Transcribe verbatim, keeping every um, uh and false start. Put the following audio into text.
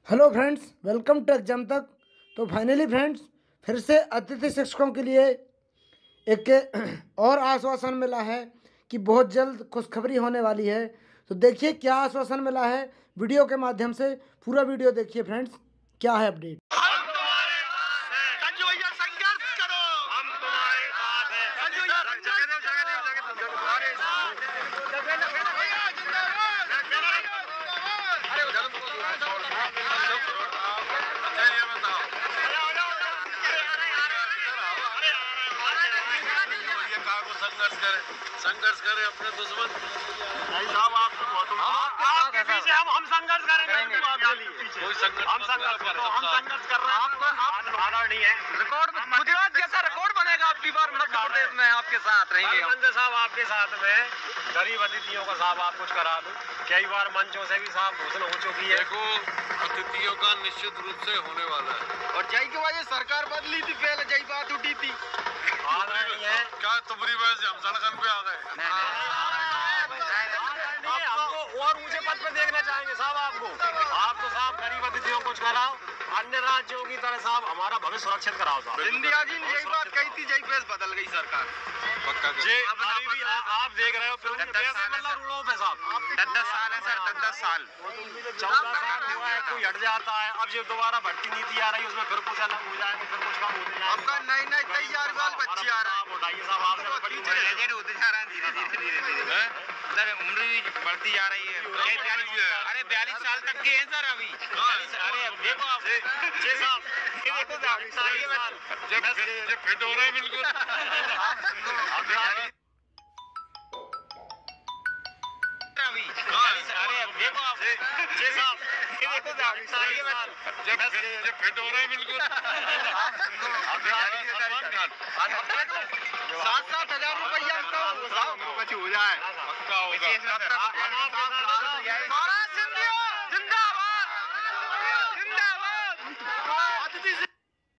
Hello friends, welcome to exam Tak. तो finally friends, फिर से अतिथि शिक्षकों के लिए एक और आश्वासन मिला है कि बहुत जल्द खुशखबरी होने वाली है। तो देखिए क्या आश्वासन मिला है, वीडियो के माध्यम से पूरा वीडियो देखिए फ्रेंड्स, क्या है अपडेट। संघर्ष करें संघर्ष करें अपने दुश्मन भाई साहब। आपको बहुत आपके पीछे हम हम संघर्ष करेंगे आपके लिए। कोई संघर्ष हम संघर्ष कर रहे हैं हम संघर्ष कर रहे हैं। आपको आप नहीं है रिकॉर्ड गुजरात जैसा रिकॉर्ड बनेगा आपकी बार मध्य प्रदेश में आपके साथ रहेंगे संजय साहब। आपके साथ में गरीब अतिथियों का साहब आप कुछ करा दो। कई बार मंचों से भी साहब घोषणा हो चुकी है। देखो अतिथियों का निश्चित रूप से होने वाला है। और जय की वजह सरकार बदली थी, पहले जय बात उठी थी। आ रही है क्या तुमरी वजह से हम सड़क पे आ गए? हमको और ऊंचे पद पे देखना चाहेंगे साहब। आपको आप तो साहब गरीब अतिथियों को कुछ कराओ, अन्य राज्यों की तरह साहब हमारा भविष्य सुरक्षित कराओ साहब। इंदिरा जी ने यही बात कही थी, जय पे बदल गई सरकार। जी अभी भी आप देख रहे हो पे साहब दस दस साल है सर, दस दस साल चौदह साल हुआ है, कोई हट जाता है। अब जो दोबारा भर्ती नीति आ रही है उसमें फिर कुछ अलग हो जाएगा, फिर कुछ कम होते जाएगा। आपका नई नई तैयार साल बच्चे आ रहा है। उठाइए साहब, आप बड़ी होते जा रहे हैं धीरे धीरे धीरे धीरे मतलब उम्र भी बढ़ती जा रही है। अरे बयालीस साल तक के हैं सर अभी। अरे देखो आप जी साहब, ये देखो जब फिट हो रहे हैं बिल्कुल। अरे देखो आप जी साहब, ये देखो जब फिट हो रहे हैं बिल्कुल। सात सात हजार रुपया हो जाए पक्का होगा।